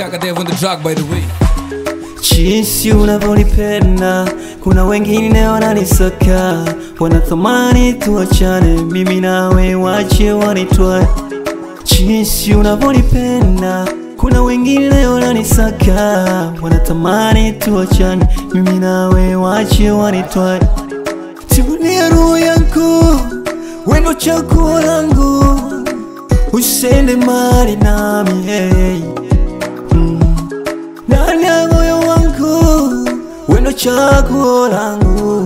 Kaka Dev on the drug by the way. Jinsi unavyonipenda, kuna wengine wananisaka, wanatamani tuachane, mimi nawe wache wanitwae. Jinsi unavyonipenda, kuna wengine wananisaka, wanatamani tuachane, mimi nawe wache wanitwae. Tulia roho yangu, wendo chaguo langu, usende mbali nami, hey. Ndani ya moyo wangu, wendo chaguo langu,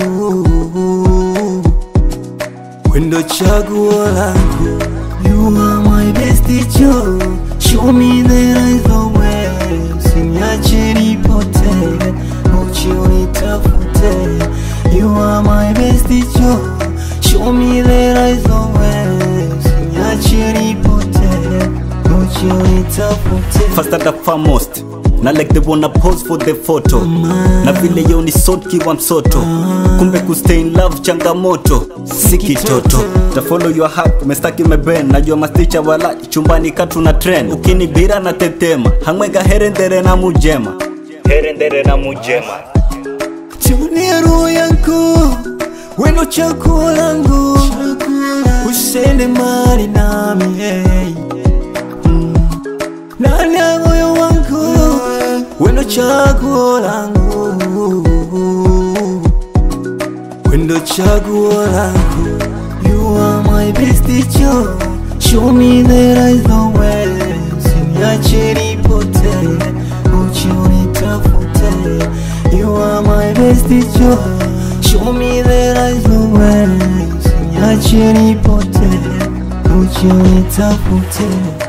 wendo chaguo langu. You are my best teacher, show me the right way. Usiniache nipotee, uchi unitafute. You are my best teacher, show me the right way. Usiniache nipotee, uchi unitafute. First and foremost, na like they wanna pose for the photo. Na vile yo ni sotki wa msoto, kumbe kustay in love changamoto, siki toto. Ta follow your heart, umestaki meben. Najua masticha wala chumbani katu na trend. Ukinibira na tetema, hangweka herendere na mujema, herendere na mujema. Tulia roho yangu, wendo chaguo langu, usende mbali nami, hey. Ndani ya moyo wangu, wendo chaguo langu, wendo chaguo langu. You are my best teacher, show me the right way. Usiniache nipotee, uchi unitafute. You are my best teacher, show me the right way. Usiniache nipotee, uchi unitafute.